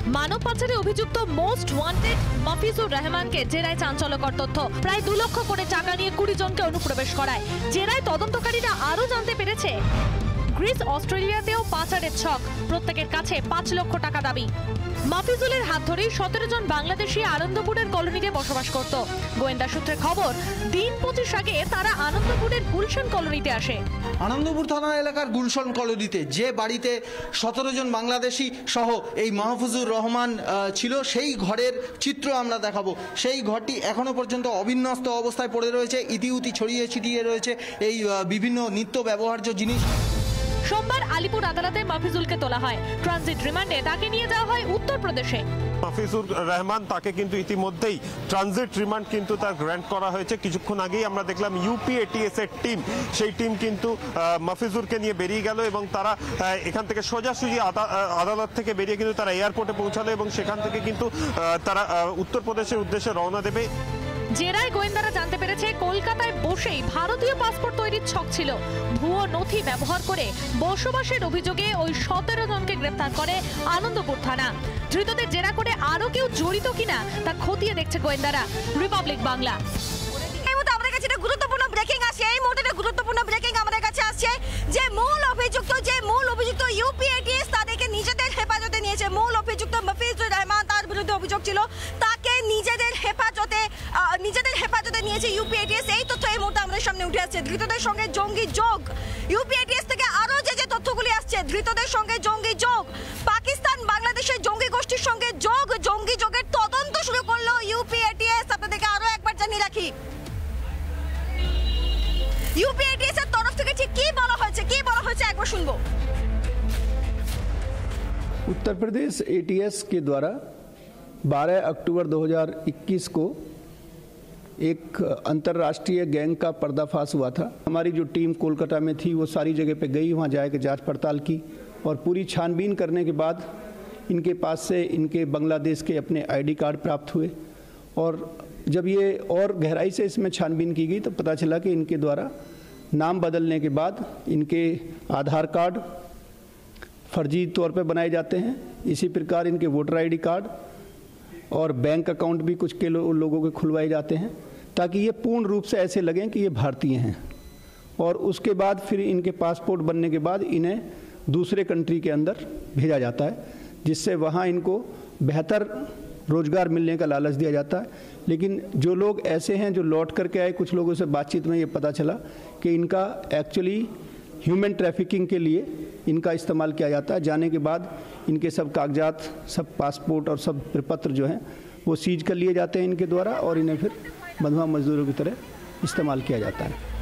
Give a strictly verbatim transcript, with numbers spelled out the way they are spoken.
মানব পাচারে অভিযুক্ত most wanted মাফিজুর রহমানকে জেরায় চাঞ্চল্যকর তথ্য। প্রায় দু লক্ষ করে টাকা নিয়ে কুড়ি জনকে অনুপ্রবেশ করায়। জেরায় তদন্তকারীরা আরও জানতে পেরেছে গ্রিস অস্ট্রেলিয়াতেও পাচারের ছক, প্রত্যেকের কাছে পাঁচ লক্ষ টাকা দাবি। মাফিজুলের হাত ধরেই সতেরো জন বাংলাদেশি আনন্দপুরের কলোনিতে বসবাস করত। গোয়েন্দা সূত্রে খবর, দিন পঁচিশ আগে তারা আনন্দপুরের গুলশান কলোনিতে আসে। আনন্দপুর থানা এলাকার গুলশান কলোনিতে যে বাড়িতে সতেরো জন বাংলাদেশি সহ এই মাহফুজুর রহমান ছিল, সেই ঘরের চিত্র আমরা দেখাবো। সেই ঘরটি এখনো পর্যন্ত অবিন্যস্ত অবস্থায় পড়ে রয়েছে, ইতিউতি ছড়িয়ে ছিটিয়ে রয়েছে এই বিভিন্ন নিত্য ব্যবহার্য জিনিস। সোমবার আলিপুর আদালতে মাফিজুলকে তোলা হয়। ট্রানজিট রিমান্ডে তাকে নিয়ে যাওয়া হয় উত্তরপ্রদেশে। মাফিজুর রহমান তাকে কিন্তু ইতিমধ্যেই ট্রানজিট রিমান্ড কিন্তু তার গ্র্যান্ট করা হয়েছে। কিছুক্ষণ আগেই আমরা দেখলাম ইউপি এটিএস এর টিম, সেই টিম কিন্তু মাফিজুরকে নিয়ে বেরিয়ে গেল এবং তারা এখান থেকে সোজাসুজি আদালত থেকে বেরিয়ে কিন্তু তারা এয়ারপোর্টে পৌঁছালো এবং সেখান থেকে কিন্তু তারা উত্তরপ্রদেশের উদ্দেশ্যে রওনা দেবে। জেরায় গোয়েন্দারা জানতে পেরেছে কলকাতায় বসেই ভারতীয় পাসপোর্ট তৈরির ছক ছিল। ভুয়ো নথি ব্যবহার করে বসবাসের অভিযোগে ওই সতেরো জনকে গ্রেফতার করে আনন্দপুর থানা। ধৃতদের জেরা করে আরো কেউ জড়িত কিনা তা খতিয়ে দেখছে গোয়েন্দারা। রিপাবলিক বাংলা। এই মুহূর্তে আমাদের কাছে একটা গুরুত্বপূর্ণ ব্রেকিং আসছে। এই মুহূর্তে গুরুত্বপূর্ণ ব্রেকিং আমাদের কাছে আসছে যে মূল অভিযুক্ত যে মূল অভিযুক্ত ইউপি এটিএস তাদেরকে নিজেদের হেফাজতে নিয়েছে। মূল অভিযুক্ত মাফিজুর রহমান, তার বিরুদ্ধে অভিযোগ ছিল, তাকে নিজেদের হেফাজতে নিজেদের হেফাজতে নিয়েছে ইউপি এটিএস। এই তথ্য এই মুহূর্তে আমাদের সামনে উঠে আসছে। ধৃতদের সঙ্গে জঙ্গি যোগ, ইউপি এটিএস থেকে আরো যে যে তথ্যগুলি আসছে, ধৃতদের সঙ্গে জঙ্গি যোগ, পাকিস্তান বাংলাদেশের জঙ্গি গোষ্ঠীর সঙ্গে যোগ, জঙ্গি যোগের তদন্ত শুরু করলো ইউপি এটিএস। আপনাদেরকে আরো একবার জানিয়ে রাখি, ইউপি এটিএস এর তরফ থেকে ঠিক কি বলা হয়েছে, কি বলা হয়েছে একবার শুনবো। उत्तर प्रदेश एटीएस के द्वारा बारह अक्टूबर दो हज़ार इक्कीस को एक अंतर्राष्ट्रीय गैंग का पर्दाफाश हुआ था। हमारी जो टीम कोलकाता में थी वो सारी जगह पे गई, वहाँ जाके जांच पड़ताल की और पूरी छानबीन करने के बाद इनके पास से इनके बांग्लादेश के अपने आईडी कार्ड प्राप्त हुए और जब ये और गहराई से इसमें छानबीन की गई तो पता चला कि इनके द्वारा नाम बदलने के बाद इनके आधार कार्ड फर्जी तौर पे बनाए जाते हैं। इसी प्रकार इनके वोटर आईडी कार्ड और बैंक अकाउंट भी कुछ के लो, लोगों के खुलवाए जाते हैं ताकि ये पूर्ण रूप से ऐसे लगें कि ये भारतीय हैं। और उसके बाद फिर इनके पासपोर्ट बनने के बाद इन्हें दूसरे कंट्री के अंदर भेजा जाता है, जिससे वहाँ इनको बेहतर रोजगार मिलने का लालच दिया जाता है। लेकिन जो लोग ऐसे हैं जो लौट करके आए, कुछ लोगों से बातचीत में ये पता चला कि इनका एक्चुअली ह्यूमन ट्रैफिकिंग के लिए इनका इस्तेमाल किया जाता है। जाने के बाद इनके सब कागजात, सब पासपोर्ट और सब प्रपत्र जो हैं वो सीज कर लिए जाते हैं इनके द्वारा और इन्हें फिर बंधुआ मजदूरों की तरह इस्तेमाल किया जाता है।